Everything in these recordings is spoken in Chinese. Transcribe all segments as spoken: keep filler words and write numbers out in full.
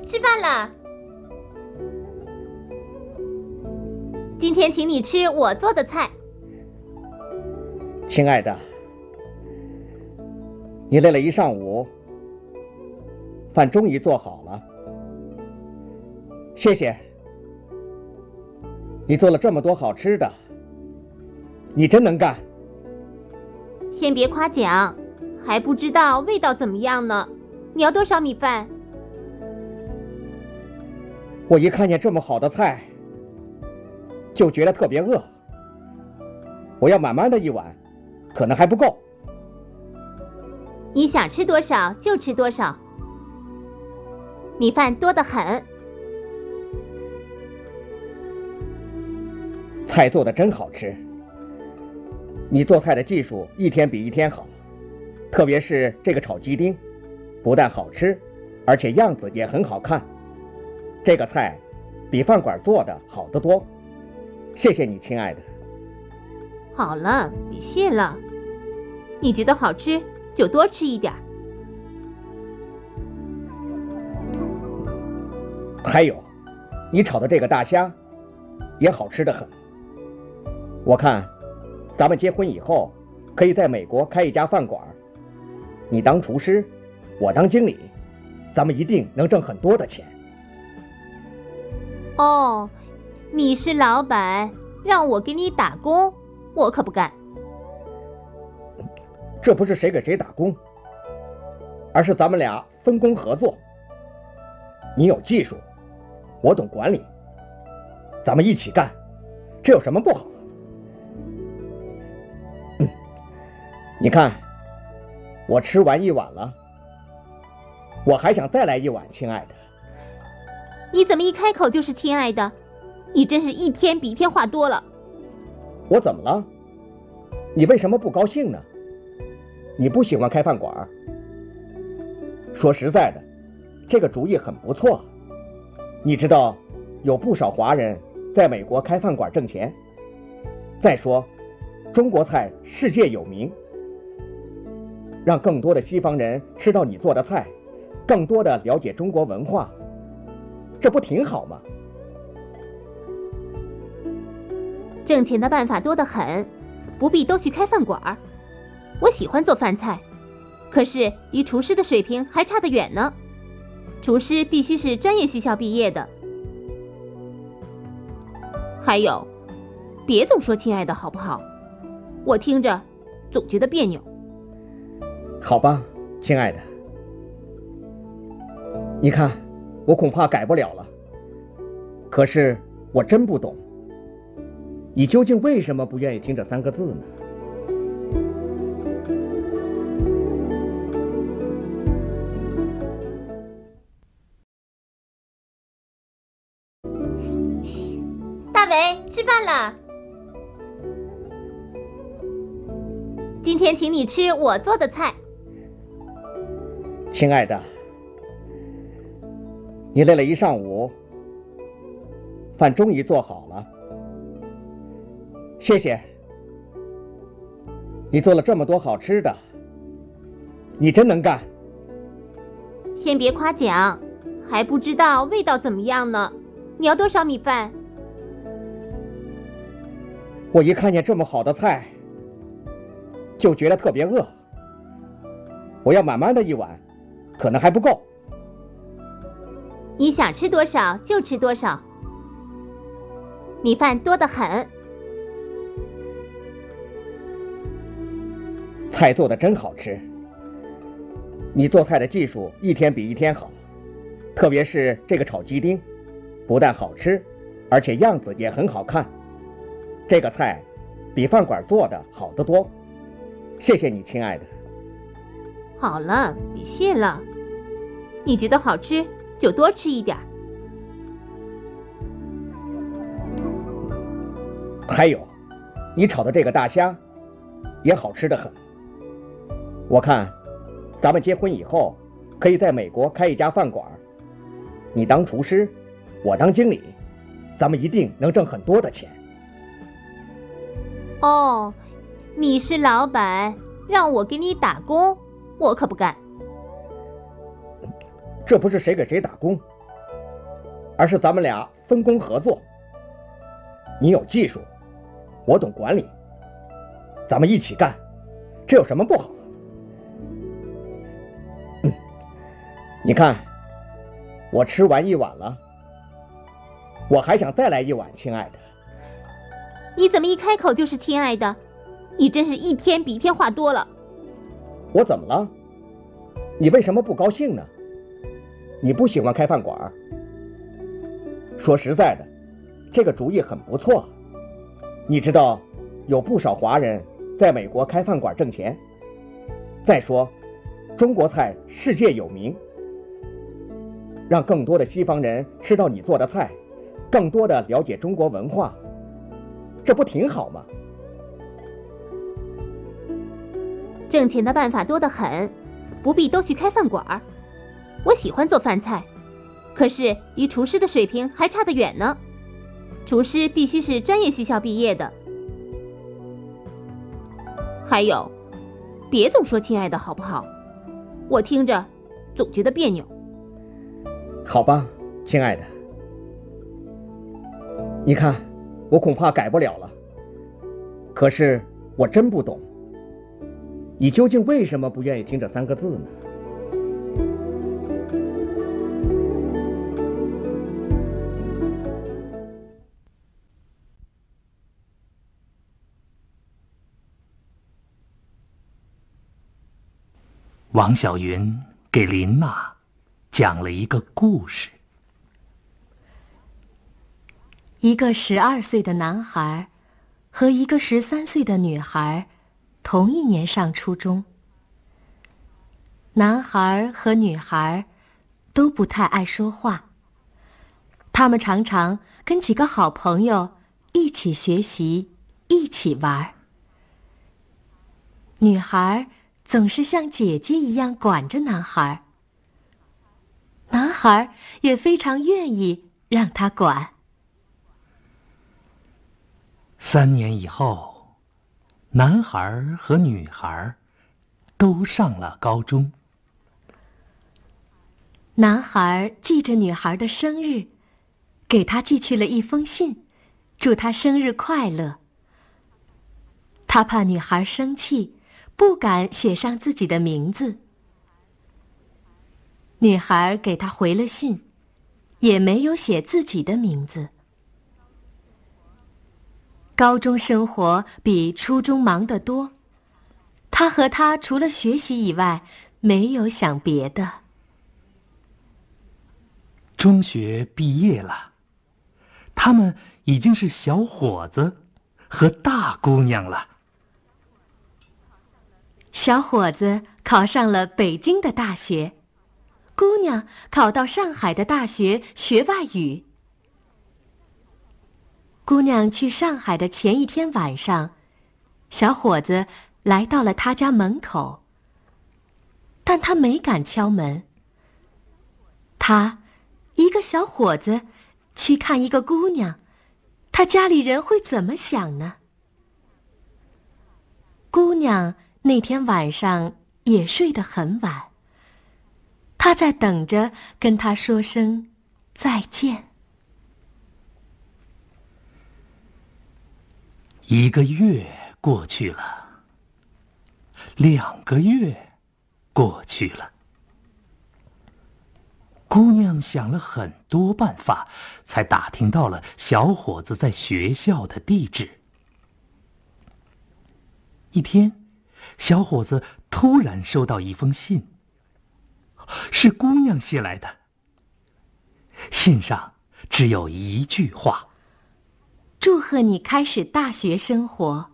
吃饭了。今天请你吃我做的菜。 亲爱的，你累了一上午，饭终于做好了，谢谢。你做了这么多好吃的，你真能干。 先别夸奖，还不知道味道怎么样呢。你要多少米饭？ 我一看见这么好的菜，就觉得特别饿。我要满满的一碗，可能还不够。 你想吃多少就吃多少，米饭多得很。 菜做的真好吃，你做菜的技术一天比一天好，特别是这个炒鸡丁，不但好吃，而且样子也很好看。这个菜比饭馆做的好得多，谢谢你，亲爱的。 好了，别谢了。你觉得好吃就多吃一点。 还有，你炒的这个大虾也好吃得很。我看咱们结婚以后可以在美国开一家饭馆，你当厨师，我当经理，咱们一定能挣很多的钱。 哦，你是老板，让我给你打工，我可不干。 这不是谁给谁打工，而是咱们俩分工合作。你有技术，我懂管理，咱们一起干，这有什么不好？嗯，你看，我吃完一碗了，我还想再来一碗，亲爱的。 你怎么一开口就是亲爱的？你真是一天比一天话多了。 我怎么了？你为什么不高兴呢？你不喜欢开饭馆？说实在的，这个主意很不错。你知道，有不少华人在美国开饭馆挣钱。再说，中国菜世界有名，让更多的西方人吃到你做的菜，更多的了解中国文化，这不挺好吗？ 挣钱的办法多得很，不必都去开饭馆。我喜欢做饭菜，可是离厨师的水平还差得远呢。厨师必须是专业学校毕业的。还有，别总说亲爱的好不好？我听着总觉得别扭。 好吧，亲爱的，你看，我恐怕改不了了。可是我真不懂，你究竟为什么不愿意听这三个字呢？ 大伟，吃饭了。今天请你吃我做的菜。 亲爱的，你累了一上午，饭终于做好了，谢谢。你做了这么多好吃的，你真能干。 先别夸奖，还不知道味道怎么样呢。你要多少米饭？ 我一看见这么好的菜，就觉得特别饿。我要满满的一碗，可能还不够。 你想吃多少就吃多少，米饭多得很。 菜做的真好吃，你做菜的技术一天比一天好，特别是这个炒鸡丁，不但好吃，而且样子也很好看。这个菜比饭馆做的好得多，谢谢你，亲爱的。 好了，别谢了。你觉得好吃就多吃一点。 还有，你炒的这个大虾也好吃得很。我看咱们结婚以后可以在美国开一家饭馆，你当厨师，我当经理，咱们一定能挣很多的钱。 哦，你是老板，让我给你打工，我可不干。 这不是谁给谁打工， 而是咱们俩分工合作。你有技术，我懂管理，咱们一起干，这有什么不好？嗯，你看，我吃完一碗了，我还想再来一碗，亲爱的。 你怎么一开口就是亲爱的？你真是一天比一天话多了。 我怎么了？你为什么不高兴呢？你不喜欢开饭馆？说实在的，这个主意很不错。你知道，有不少华人在美国开饭馆挣钱。再说，中国菜世界有名，让更多的西方人吃到你做的菜，更多的了解中国文化，这不挺好吗？ 挣钱的办法多得很，不必都去开饭馆。我喜欢做饭菜，可是离厨师的水平还差得远呢。厨师必须是专业学校毕业的。还有，别总说亲爱的好不好？我听着总觉得别扭。 好吧，亲爱的，你看，我恐怕改不了了。可是我真不懂，你究竟为什么不愿意听这三个字呢？ 王小云给琳娜讲了一个故事。 一个十二岁的男孩和一个十三岁的女孩同一年上初中。男孩和女孩都不太爱说话，他们常常跟几个好朋友一起学习，一起玩。女孩总是像姐姐一样管着男孩，男孩也非常愿意让她管。 三年以后，男孩和女孩都上了高中。 男孩记着女孩的生日，给她寄去了一封信，祝她生日快乐。他怕女孩生气，不敢写上自己的名字。女孩给他回了信，也没有写自己的名字。高中生活比初中忙得多，他和她除了学习以外，没有想别的。 中学毕业了，他们已经是小伙子和大姑娘了。 小伙子考上了北京的大学，姑娘考到上海的大学学外语。姑娘去上海的前一天晚上，小伙子来到了她家门口，但他没敢敲门。他，一个小伙子，去看一个姑娘，他家里人会怎么想呢？姑娘那天晚上也睡得很晚，她在等着跟他说声再见。 一个月过去了，两个月过去了。姑娘想了很多办法，才打听到了小伙子在学校的地址。一天，小伙子突然收到一封信，是姑娘写来的。信上只有一句话： 祝贺你开始大学生活。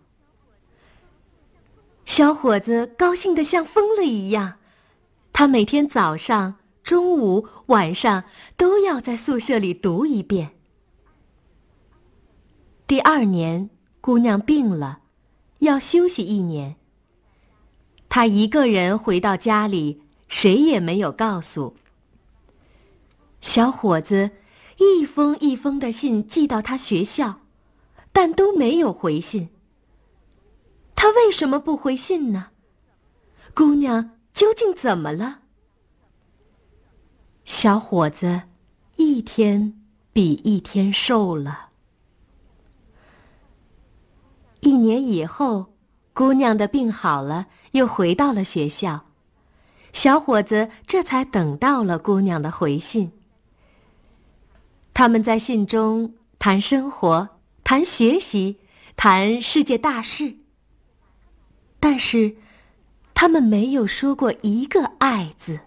小伙子高兴得像疯了一样，他每天早上、中午、晚上都要在宿舍里读一遍。第二年，姑娘病了，要休息一年。她一个人回到家里，谁也没有告诉。小伙子一封一封的信寄到他学校，但都没有回信。他为什么不回信呢？姑娘究竟怎么了？小伙子一天比一天瘦了。一年以后，姑娘的病好了，又回到了学校。小伙子这才等到了姑娘的回信。他们在信中谈生活，谈学习，谈世界大事。但是，他们没有说过一个爱字。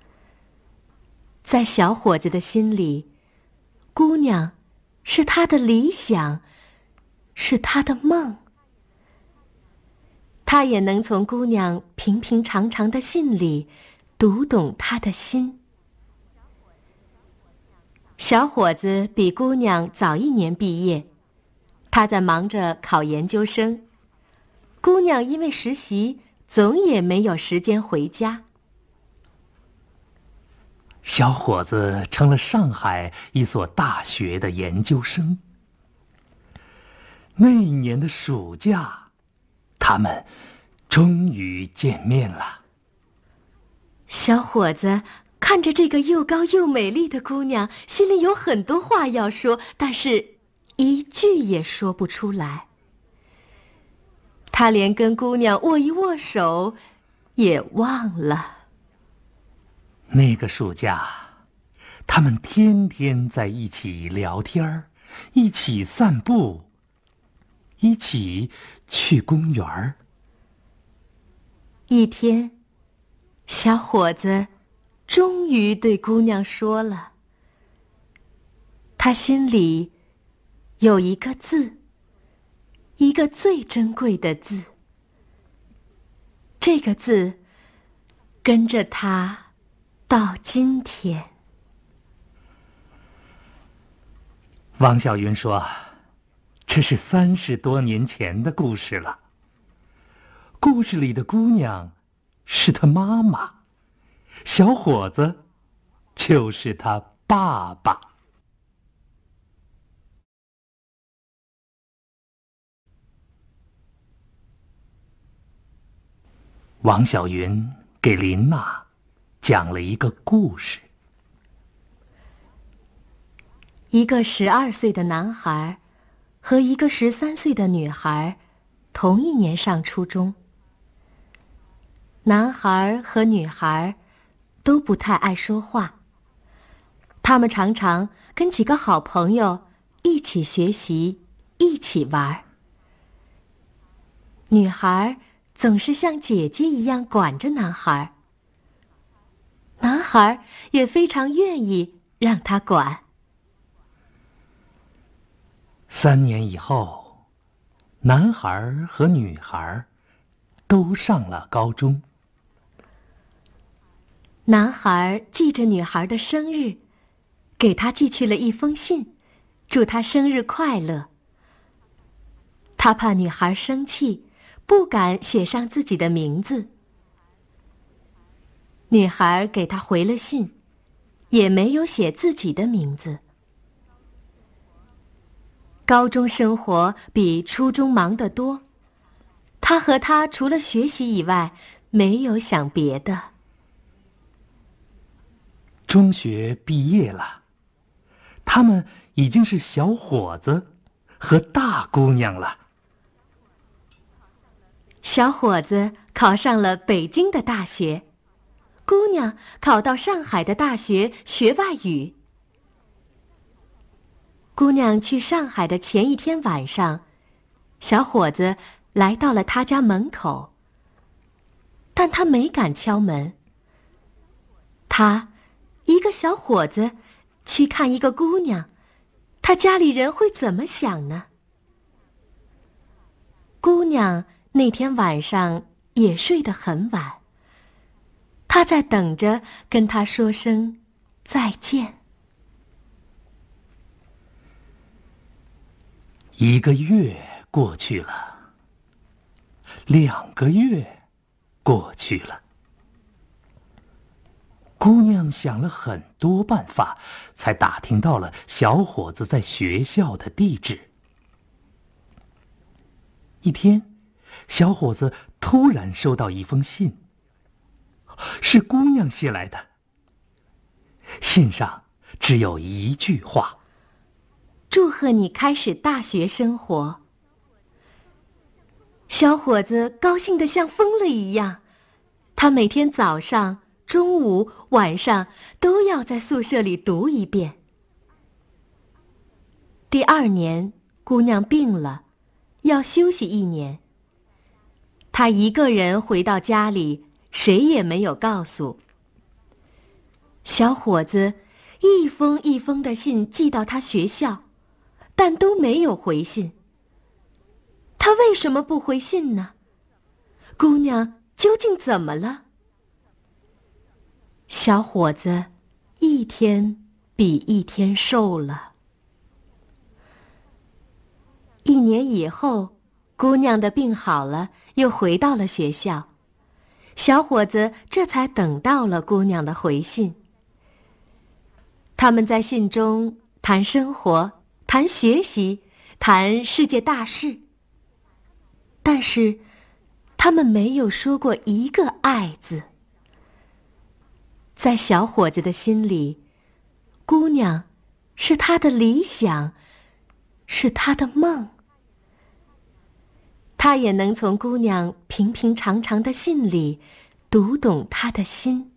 在小伙子的心里，姑娘是他的理想，是他的梦。他也能从姑娘平平常常的信里读懂她的心。小伙子比姑娘早一年毕业，他在忙着考研究生。姑娘因为实习，总也没有时间回家。 小伙子成了上海一所大学的研究生。那一年的暑假，他们终于见面了。 小伙子看着这个又高又美丽的姑娘，心里有很多话要说，但是一句也说不出来。他连跟姑娘握一握手也忘了。 那个暑假，他们天天在一起聊天，一起散步，一起去公园。 一天，小伙子终于对姑娘说了，他心里有一个字，一个最珍贵的字。这个字跟着他到今天。 王小云说，这是三十多年前的故事了。故事里的姑娘是他妈妈，小伙子就是他爸爸。王小云给琳娜讲了一个故事。 一个十二岁的男孩和一个十三岁的女孩同一年上初中。男孩和女孩都不太爱说话，他们常常跟几个好朋友一起学习，一起玩。女孩总是像姐姐一样管着男孩，男孩也非常愿意让她管。 三年以后，男孩和女孩都上了高中。 男孩记着女孩的生日，给她寄去了一封信，祝她生日快乐。他怕女孩生气，不敢写上自己的名字。女孩给他回了信，也没有写自己的名字。高中生活比初中忙得多，他和她除了学习以外，没有想别的。 中学毕业了，他们已经是小伙子和大姑娘了。 小伙子考上了北京的大学，姑娘考到上海的大学学外语。姑娘去上海的前一天晚上，小伙子来到了她家门口，但他没敢敲门。他一个小伙子去看一个姑娘，他家里人会怎么想呢？姑娘那天晚上也睡得很晚，他在等着跟他说声再见。 一个月过去了，两个月过去了。姑娘想了很多办法，才打听到了小伙子在学校的地址。一天，小伙子突然收到一封信，是姑娘写来的。信上只有一句话： 祝贺你开始大学生活。”小伙子高兴得像疯了一样，他每天早上、中午、晚上都要在宿舍里读一遍。第二年，姑娘病了，要休息一年。她一个人回到家里，谁也没有告诉。小伙子一封一封的信寄到她学校，但都没有回信。他为什么不回信呢？姑娘究竟怎么了？小伙子一天比一天瘦了。一年以后，姑娘的病好了，又回到了学校。小伙子这才等到了姑娘的回信。他们在信中谈生活，谈学习，谈世界大事。但是，他们没有说过一个爱字。在小伙子的心里，姑娘是他的理想，是他的梦。他也能从姑娘平平常常的信里读懂他的心。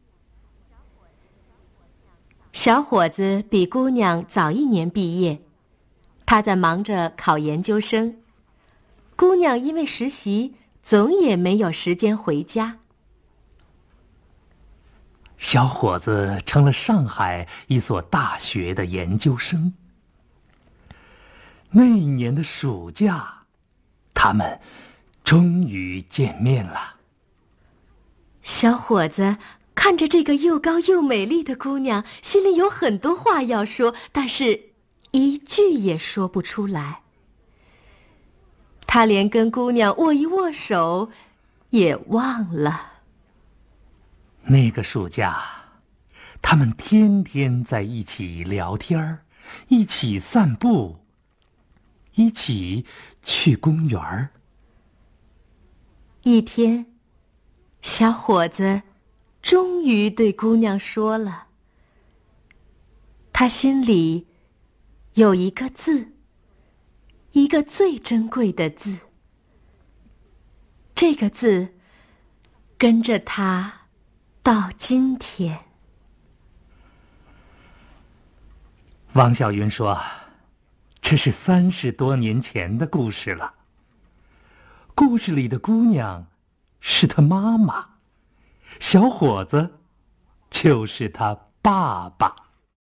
小伙子比姑娘早一年毕业，他在忙着考研究生。姑娘因为实习，总也没有时间回家。 小伙子成了上海一所大学的研究生。那一年的暑假，他们终于见面了。 小伙子看着这个又高又美丽的姑娘，心里有很多话要说，但是一句也说不出来。他连跟姑娘握一握手也忘了。 那个暑假，他们天天在一起聊天，一起散步，一起去公园。 一天，小伙子终于对姑娘说了，他心里有一个字，一个最珍贵的字。这个字跟着他到今天。 王小云说，这是三十多年前的故事了。故事里的姑娘是他妈妈，小伙子就是他爸爸。